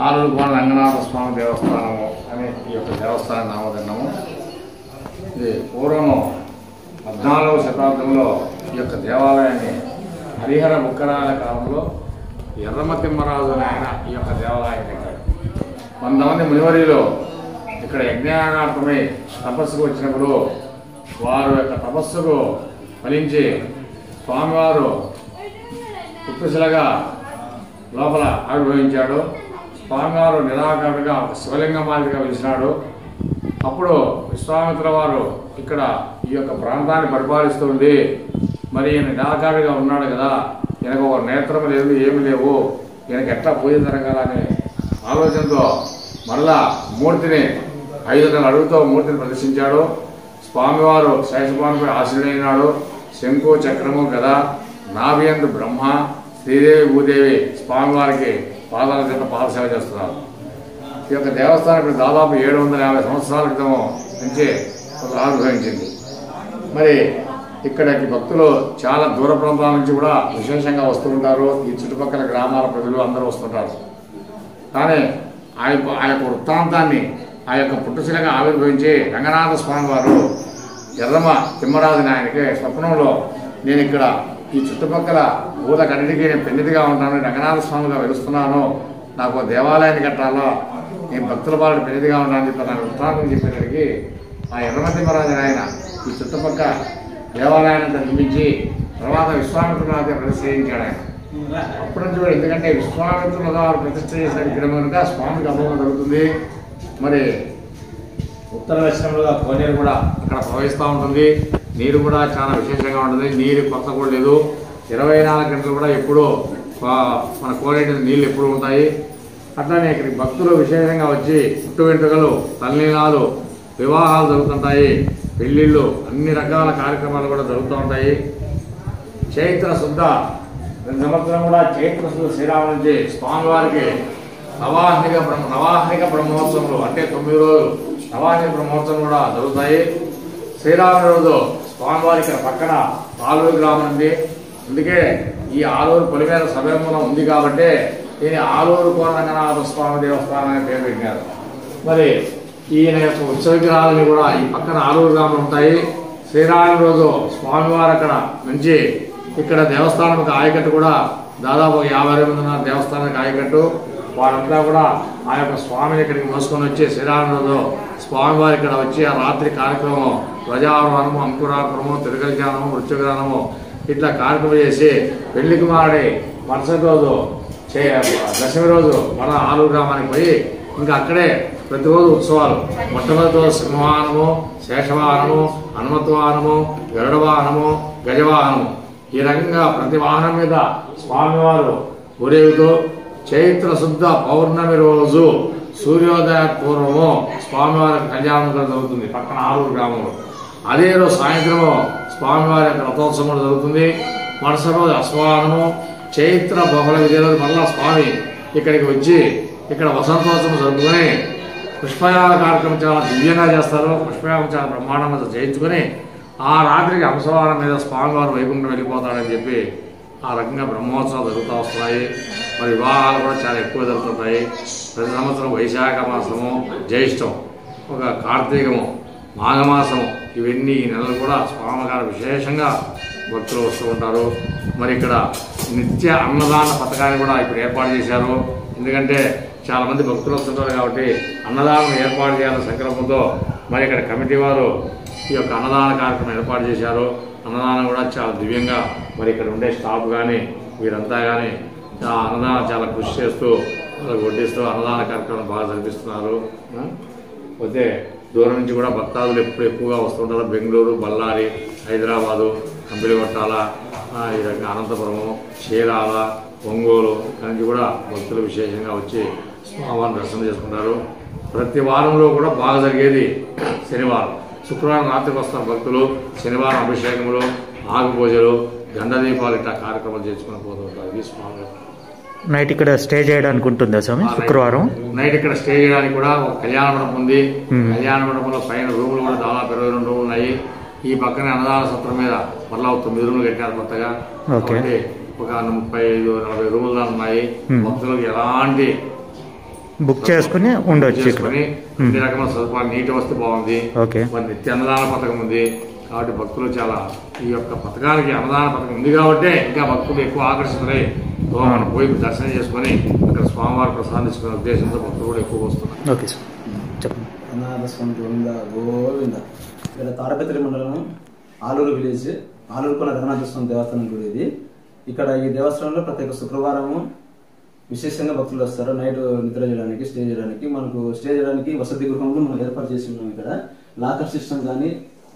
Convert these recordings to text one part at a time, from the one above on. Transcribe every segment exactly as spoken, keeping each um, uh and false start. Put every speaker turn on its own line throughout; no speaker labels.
ఆలూరుకోన రంగనాథ స్వామి దేవస్థానము అనే ఈ యొక్క దేవస్థాన నామధరణము. ఇది పూర్వం పద్నాలుగవ శతాబ్దంలో ఈ యొక్క దేవాలయాన్ని హరిహర బుక్కరాల కాలంలో ఎర్రమ తిమ్మరాజు ఆయన ఈ యొక్క దేవాలయం కట్టాడు. కొంతమంది మునివరిలో ఇక్కడ యజ్ఞానార్థమై తపస్సుకు వచ్చినప్పుడు వారు యొక్క తపస్సుకు ఫలించి స్వామివారు పుట్టుశిలగా లోపల ఆవిర్భవించాడు. స్వామివారు నిరాకారుగా ఒక శివలింగ మాదిరిగా వెలిసినాడు. అప్పుడు విశ్వామిత్ర వారు ఇక్కడ ఈ యొక్క ప్రాంతాన్ని పరిపాలిస్తుంది, మరి ఈయన నిరాకారుగా ఉన్నాడు కదా, ఈయనకు ఒక నేత్రం లేదు, ఏమి లేవు, ఈయనకి ఎట్లా పూజ జరగాలనే ఆలోచనతో మరలా మూర్తిని ఐదున్నర అడుగుతో మూర్తిని ప్రదర్శించాడు. స్వామివారు శేషపాన్పై ఆశీనుడైనాడు. శంకు చక్రము గద నాభియందు బ్రహ్మ శ్రీదేవి భూదేవి స్వామివారికి పాదాల చేత పాదసేవ చేస్తున్నారు. ఈ యొక్క దేవస్థానం ఇప్పుడు దాదాపు ఏడు వందల యాభై సంవత్సరాల క్రితం నుంచి ఆవిర్భవించింది. మరి ఇక్కడికి భక్తులు చాలా దూర ప్రాంతాల నుంచి కూడా విశేషంగా వస్తూ ఉంటారు. ఈ చుట్టుపక్కల గ్రామాల ప్రజలు అందరూ వస్తుంటారు. కానీ ఆ యొక్క ఆ యొక్క వృత్తాంతాన్ని ఆ యొక్క పుట్టుశిలగా ఆవిర్భవించి రంగనాథ స్వామి వారు ఎర్రమ తిమ్మరాజు ఆయనకి స్వప్నంలో నేను ఇక్కడ ఈ చుట్టుపక్కల ఊళ్ళకన్నిటికీ నేను పెన్నిదిగా ఉంటాను, రంగనాథ స్వామిగా వెలుస్తున్నాను, నాకు దేవాలయాన్ని కట్టాలో, నేను భక్తుల బాలుడు పెన్నిదిగా ఉంటానని చెప్పి నాకు వృత్తాంతం చెప్పేసరికి ఆ ఎర్రమ తిమ్మరాజు ఆయన ఈ చుట్టుపక్క దేవాలయాన్ని నిర్మించి తర్వాత విశ్వామిత్రునాథ ప్రతిష్ఠ చేయించాడు ఆయన. అప్పటి నుంచి కూడా ఎందుకంటే విశ్వామిత్రుల వారు ప్రతిష్ఠ చేసిన విగ్రహం కనుక స్వామికి అనుభవం జరుగుతుంది. మరి ఉత్తర దక్షిణంలో కోనేరు కూడా అక్కడ ప్రవహిస్తూ ఉంటుంది. నీరు కూడా చాలా విశేషంగా ఉంటుంది. నీరు కొత్త కూడా లేదు. ఇరవై నాలుగు గంటలు కూడా ఎప్పుడూ మన కోనేటి నీళ్ళు ఎప్పుడు ఉంటాయి. అట్లానే ఇక్కడికి భక్తులు విశేషంగా వచ్చి పుట్టు వెంట్రుకలు, తల్లినాలు, వివాహాలు జరుగుతుంటాయి, పెళ్ళిళ్ళు, అన్ని రకాల కార్యక్రమాలు కూడా జరుగుతూ ఉంటాయి. చైత్ర శుద్ధ సంవత్సరం కూడా చైత్ర శుద్ధ శ్రీరామ నుంచి స్వామివారికి నవాహ్నిక బ్రహ్మ నవాహ్నిక బ్రహ్మోత్సవాలు అంటే తొమ్మిది రోజులు నవాహ్నిక బ్రహ్మోత్సవం కూడా జరుగుతాయి. శ్రీరాముని రోజు స్వామివారి ఇక్కడ పక్కన ఆలూరు గ్రామం ఉంది. అందుకే ఈ ఆలూరు పొలిమేర సభ్యమూలం ఉంది కాబట్టి దీని ఆలూరు కోన రంగనాథ స్వామి దేవస్థానం అనే పేరు పెట్టారు. మరి ఈయన యొక్క ఉత్సవ విగ్రహాలని కూడా ఈ పక్కన ఆలూరు గ్రామాలు ఉంటాయి. శ్రీరాముని రోజు స్వామివారు అక్కడ నుంచి ఇక్కడ దేవస్థానానికి ఆయకట్టు కూడా దాదాపు యాభై మంది ఉన్న దేవస్థానానికి ఆయకట్టు. వారంతా కూడా ఆ యొక్క స్వామిని ఇక్కడికి మోసుకొని వచ్చి శ్రీరాముని రోజు స్వామివారి ఇక్కడ వచ్చి ఆ రాత్రి కార్యక్రమం ధ్వజారోహణము, అంకురార్పణము, తిరుగల్యానము, మృత్యుగ్రహణము ఇట్లా కార్యక్రమం చేసి పెళ్లికి మారి మరుసటి రోజు చే దశమి రోజు మన ఆలూరు గ్రామానికి పోయి ఇంకా అక్కడే ప్రతిరోజు ఉత్సవాలు. మొట్టమొదటి రోజు సింహవాహనము, శేషవాహనము, హనుమత్వాహనము, గరుడవాహనము, గజవాహనము, ఈ రకంగా ప్రతి వాహనం మీద స్వామివారు ఊరేగుతూ చైత్ర శుద్ధ పౌర్ణమి రోజు సూర్యోదయ పూర్వము స్వామివారి కళ్యాణం జరుగుతుంది పక్కన ఆలూరు గ్రామంలో. అదే రోజు సాయంత్రము స్వామివారి యొక్క రథోత్సవం జరుగుతుంది. మరుసటి రోజు అశ్వాహనము, చైత్ర బహుళ విజయ రోజు మళ్ళా స్వామి ఇక్కడికి వచ్చి ఇక్కడ వసంతోత్సవం జరుపుకొని పుష్పయాగ కార్యక్రమం చాలా దివ్యంగా చేస్తారు. పుష్పయాగం చాలా బ్రహ్మాండంగా చేయించుకొని ఆ రాత్రికి అంశవారం మీద స్వామివారు వైకుంఠం వెళ్ళిపోతాడని చెప్పి ఆ రకంగా బ్రహ్మోత్సవాలు జరుగుతూ వస్తున్నాయి. మరి వివాహాలు కూడా చాలా ఎక్కువ జరుగుతుంటాయి. ప్రతి సంవత్సరం వైశాఖ మాసము, జ్యేష్టం, ఒక కార్తీకము, మాఘమాసము, ఇవన్నీ ఈ నెలలు కూడా స్వామివారు విశేషంగా భక్తులు వస్తూ ఉంటారు. మరి ఇక్కడ నిత్య అన్నదాన పథకాన్ని కూడా ఇప్పుడు ఏర్పాటు చేశారు. ఎందుకంటే చాలామంది భక్తులు వస్తుంటారు కాబట్టి అన్నదానం ఏర్పాటు చేయాలనే సంకల్పంతో మరి ఇక్కడ కమిటీ వారు ఈ యొక్క అన్నదాన కార్యక్రమం ఏర్పాటు చేశారు. అన్నదానం కూడా చాలా దివ్యంగా మరి ఇక్కడ ఉండే స్టాఫ్ కానీ వీరంతా కానీ అన్నదానం చాలా కృషి చేస్తూ వాళ్ళకి వడ్డిస్తూ అన్నదాన కార్యక్రమం బాగా జరిపిస్తున్నారు. పోతే దూరం నుంచి కూడా భక్తాదులు ఎప్పుడు ఎక్కువగా వస్తుంటారు. బెంగళూరు, బళ్ళారి, హైదరాబాదు, కంపిలిగొట్టాల, ఈ రకంగా అనంతపురము, చీరాల, ఒంగోలు నుంచి కూడా భక్తులు విశేషంగా వచ్చి స్వామివారిని దర్శనం చేసుకుంటారు. ప్రతి వారంలో కూడా బాగా జరిగేది శనివారం. శుక్రవారం రాత్రికి వస్తారు భక్తులు. శనివారం అభిషేకములు, ఆగు పూజలు, గండ దీపాలు ఇట్లా కార్యక్రమాలు చేసుకుని పోతుంటారు. ఇది స్వామి
నైట్ ఇక్కడ స్టే చేయడానికి ఉంటుందా స్వామి? శుక్రవారం
నైట్ ఇక్కడ స్టే చేయడానికి కూడా ఒక కళ్యాణ మండపం ఉంది. కళ్యాణ మండపంలో పైన రూములు కూడా దాదాపు ఇరవై రెండు రూములు ఉన్నాయి. ఈ పక్కనే అన్నదాన సత్రం మీద మళ్ళా తొమ్మిది రూములు కట్టారు కొత్తగా. ఒక ముప్పై ఐదు నలభై రూములు ఉన్నాయి. భక్తులకు ఎలాంటి
బుక్ చేసుకుని ఉండొచ్చు
చేసుకుని అన్ని రకమైన సదుపాయాలు, నీటి వస్తే బాగుంది,
ఓకే,
నిత్య అన్నదాన పథకం ఉంది కాబట్టి భక్తులు చాలా ఈ యొక్క పథకానికి అన్నదాన పథకం ఉంది కాబట్టి ఇంకా భక్తులు ఎక్కువ ఆకర్షితులై మనం పోయి దర్శనం చేసుకుని అక్కడ స్వామివారి ప్రసాదించుకునే ఉద్దేశంతో భక్తులు కూడా ఎక్కువ వస్తున్నారు.
ఓకే సార్ చెప్పండి.
అనాథ స్వామి గోవింద గోవింద. ఇక్కడ తాడపత్రి మండలం ఆలూరు విలేజ్, ఆలూరు కొన రఘునాథ స్వామి దేవస్థానం గుడి ఇది. ఇక్కడ ఈ దేవస్థానంలో ప్రతి ఒక్క శుక్రవారము విశేషంగా భక్తులు వస్తారు నైట్ నిద్ర చేయడానికి, స్టే చేయడానికి. మనకు స్టే చేయడానికి వసతి గృహంలో మనం ఏర్పాటు చేసి ఉన్నాం. ఇక్కడ లాకర్ సిస్టమ్ కానీ,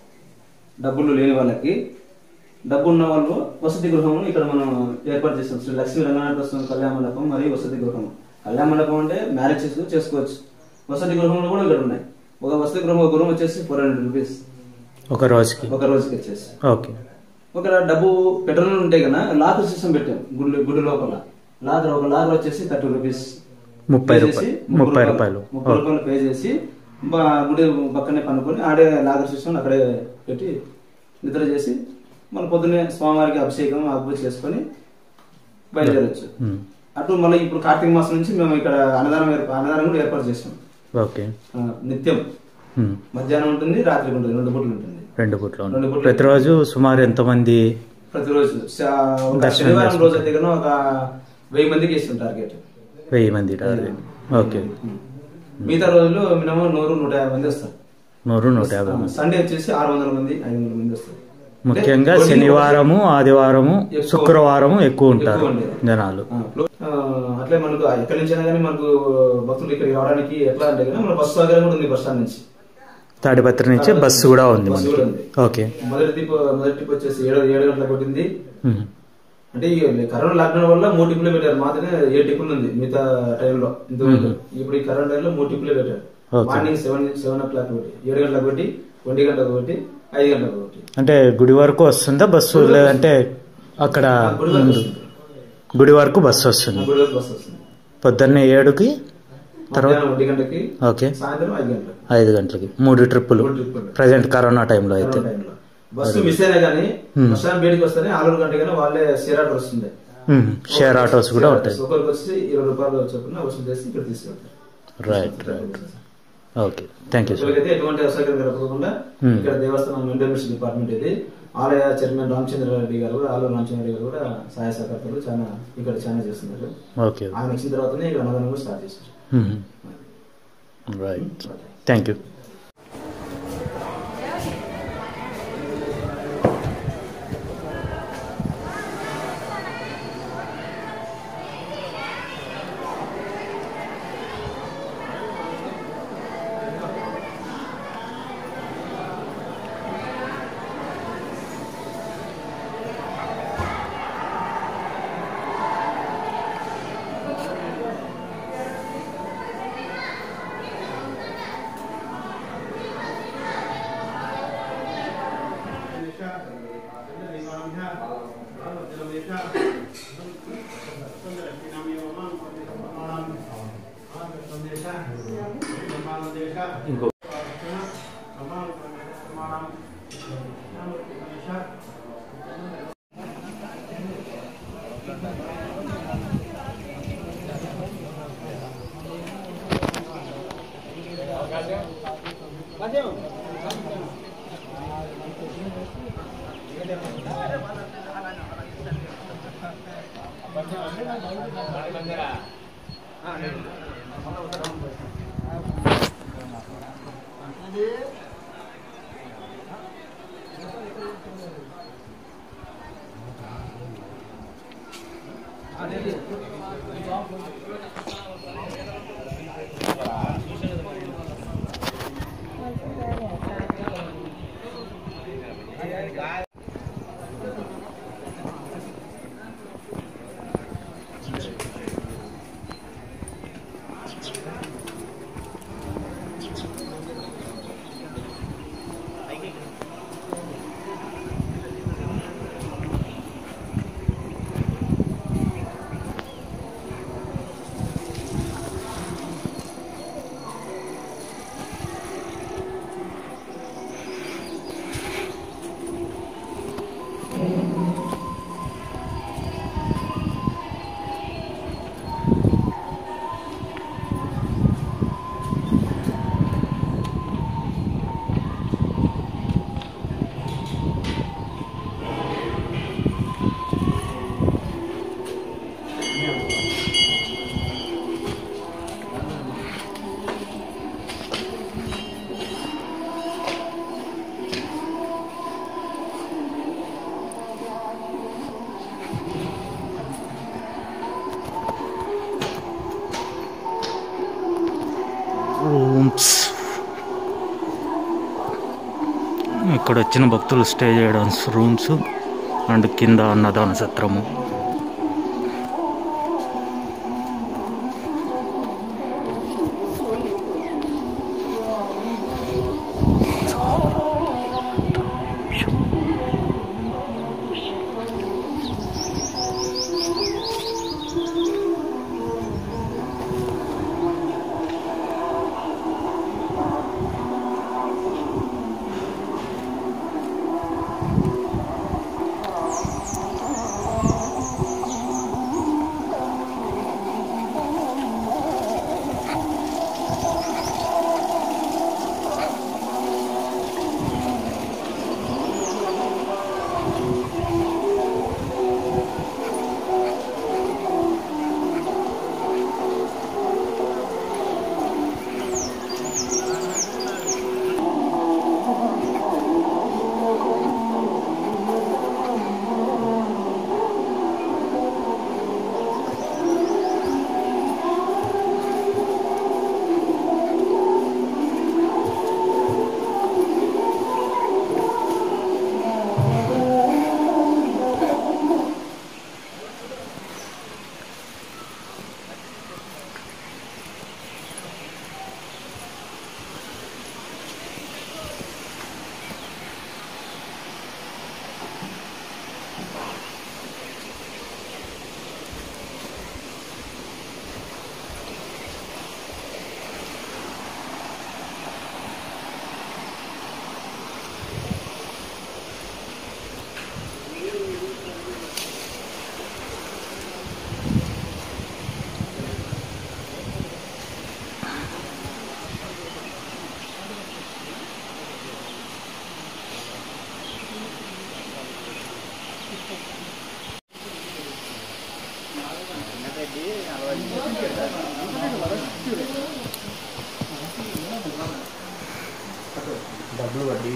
డబ్బులు లేని వాళ్ళకి, డబ్బు ఉన్న వాళ్ళు వసతి గృహం ఇక్కడ మనం ఏర్పాటు చేస్తాం. శ్రీ లక్ష్మీ రంగనాథ స్వామి కళ్యాణ మండపం మరియు వసతి గృహం. కళ్యాణ మండపం అంటే మ్యారేజ్ చేసి చేసుకోవచ్చు. వసతి గృహంలో కూడా ఇక్కడ ఉన్నాయి. ఒక వసతి గృహం ఒక గృహం వచ్చేసి ఫోర్ హండ్రెడ్ రూపీస్
ఒక రోజుకి
ఒక రోజుకి వచ్చేసి.
ఓకే.
ఒక డబ్బు పెట్రోల్ ఉంటే కన్నా లాకర్ సిస్టమ్ పెట్టాం గుడి గుడి లోపల. లాకర్ ఒక లాకర్ వచ్చేసి థర్టీ రూపీస్
ముప్పై రూపాయలు ముప్పై రూపాయలు
ముప్పై రూపాయలు పే చేసి గుడి పక్కనే పనుకొని ఆడే లాకర్ సిస్టమ్ అక్కడే పెట్టి నిద్ర చేసి మన పొద్దున్నే స్వామివారికి అభిషేకం ఆకు చేసుకొని బయలుదేరచ్చు. అటు మళ్ళీ ఇప్పుడు కార్తీక మాసం నుంచి మేము ఇక్కడ అన్నదానం అన్నదానం కూడా ఏర్పాటు చేస్తాం.
ఓకే.
నిత్యం మధ్యాహ్నం ఉంటుంది, రాత్రి ఉంటుంది, రెండు పూటలు ఉంటుంది.
రెండు పూటలు ప్రతిరోజు సుమారు ఎంత మంది?
ప్రతిరోజు శనివారం రోజు అయితే కన్నా ఒక వెయ్యి మందికి ఇస్తుంది టార్గెట్.
వెయ్యి మంది టార్గెట్. ఓకే.
మిగతా రోజులు మినిమం నూరు నూట యాభై మంది వస్తారు.
నూరు నూట యాభై మంది.
సండే వచ్చేసి ఆరు వందల మంది ఐదు వందల మంది వస్తారు.
ముఖ్యంగా శనివారము, ఆదివారము, శుక్రవారము ఎక్కువ ఉంటారు జనాలు.
అట్లే మనకు ఎక్కడి నుంచి అయినా కానీ మనకు భక్తులు ఇక్కడికి రావడానికి ఎట్లా అంటే మన బస్సు సౌకర్యం కూడా ఉంది. బస్ స్టాండ్ నుంచి
తాడిపత్రి నుంచి బస్సు కూడా ఉంది. ఓకే.
మొదటి ట్రిప్ మొదటి ట్రిప్ వచ్చేసి ఏడు ఏడు గంటలకు కొట్టింది. అంటే కరోనా లాక్డౌన్ వల్ల మూడు టిప్పులే పెట్టారు. మాత్రమే ఏడు టిప్పులు ఉంది మిగతా టైంలో. ఇప్పుడు ఈ కరోనా టైంలో మూడు టిప్పులే పెట్టారు. Morning seven seven o'clock ఒకటి, ఏడు గంటలకు ఒకటి, ఒంటి గంటలకు ఒకటి, ఐదు గంటలకు ఒకటి.
అంటే గుడి వరకు వస్తుందా బస్సు? లేదంటే అక్కడ గుడి వరకు బస్సు వస్తుంది?
గుడి వరకు బస్సు వస్తుంది.
పొద్దున్నే ఏడుకి, తర్వాత
ఒంటి గంటకి,
ఓకే,
సాయంత్రం ఐదు గంటలకు
ఐదు గంటలకి మూడు ట్రిప్పులు. ప్రజెంట్ కరోనా టైంలో అయితే
బస్సు మిస్ అయినా కానీ బస్ స్టాండ్ బయటికి వస్తేనే ఆలూరు గంట కానీ వాళ్ళే షేర్ ఆటో వస్తుంది.
షేర్ ఆటోస్ కూడా ఉంటాయి.
ఒకరికి వచ్చి ఇరవై రూపాయలు చొప్పున వసూలు చేసి ఇక్కడ తీసుకెళ్తారు.
Right right. Okay, thank you sir.
అయితే ఎటువంటి అసౌకర్యం కలగకుండా ఇక్కడ దేవస్థానం మెయింటెనెన్స్ డిపార్ట్మెంట్ ఇది. ఆలయ చైర్మన్ రామచంద్రారెడ్డి గారు కూడా, ఆలూరు రామచంద్రారెడ్డి గారు కూడా సహాయ సహకారాలు చాలా ఇక్కడ చాలా చేస్తున్నారు.
ఓకే.
ఆయన వచ్చిన తర్వాతనే ఇక్కడ అన్నదానం కూడా స్టార్ట్ చేశారు.
Right, thank you. ఇంకో ఇక్కడ వచ్చిన భక్తులు స్టే చేయడానికి రూమ్స్ అండ్ కింద అన్నదాన సత్రము.
డబ్బులు వడ్డీ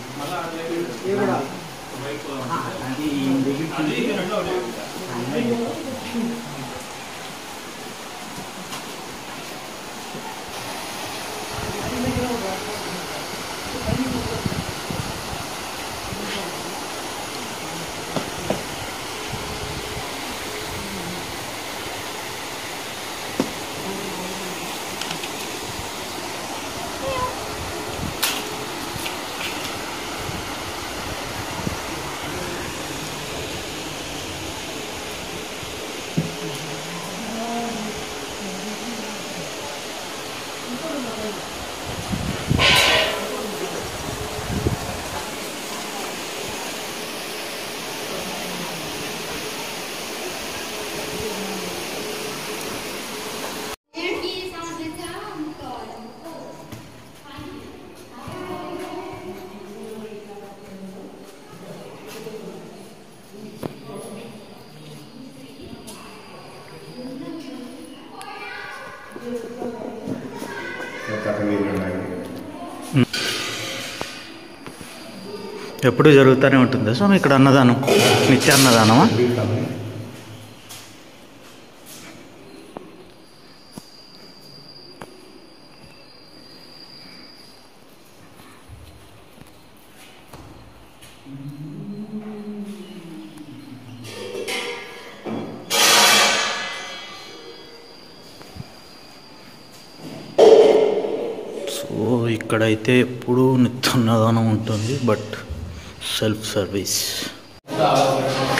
ఎప్పుడు జరుగుతూనే ఉంటుందా స్వామి ఇక్కడ అన్నదానం? నిత్య అన్నదానమా? సో ఇక్కడైతే ఎప్పుడూ నిత్య అన్నదానం ఉంటుంది, బట్ సెల్ఫ్ సర్వీస్.